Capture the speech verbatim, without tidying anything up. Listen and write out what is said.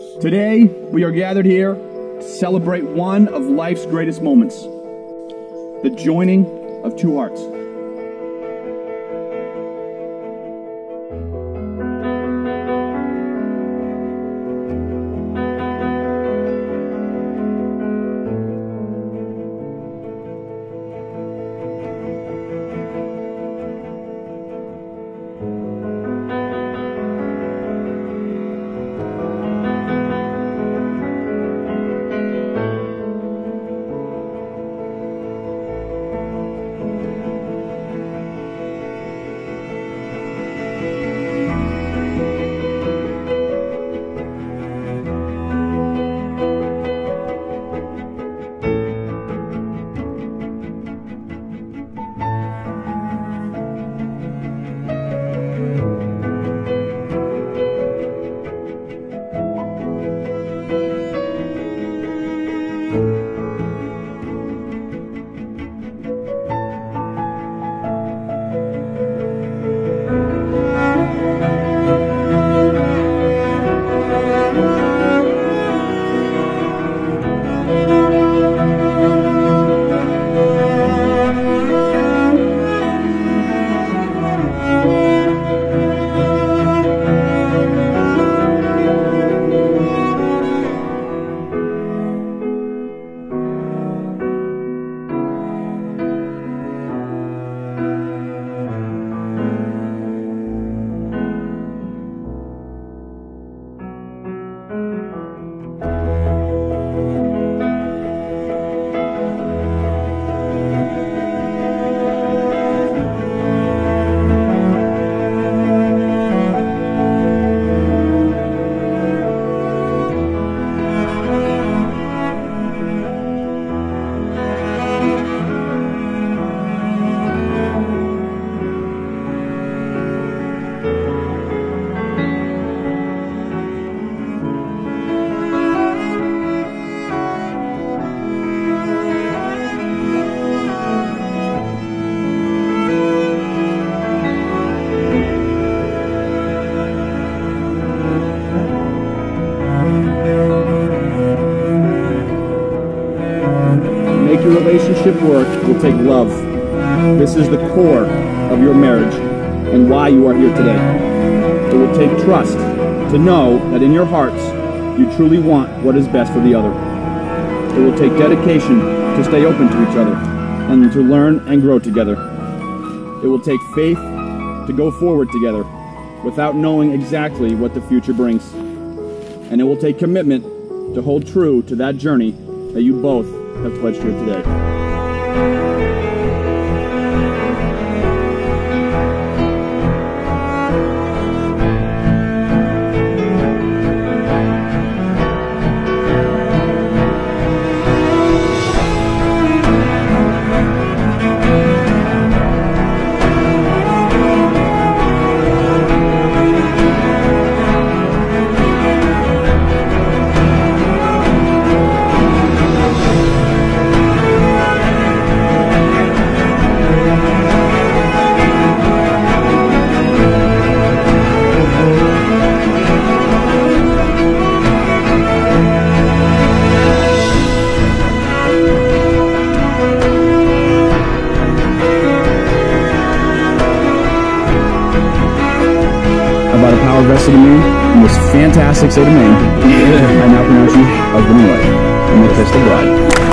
Today, we are gathered here to celebrate one of life's greatest moments, the joining of two hearts. Make your relationship work will take love. This is the core of your marriage and why you are here today. It will take trust to know that in your hearts you truly want what is best for the other. It will take dedication to stay open to each other and to learn and grow together. It will take faith to go forward together without knowing exactly what the future brings. And it will take commitment to hold true to that journey that you both have pledged here today. By the power vested in me in this fantastic state of Maine, I now pronounce you husband and wife, and may kiss the bride.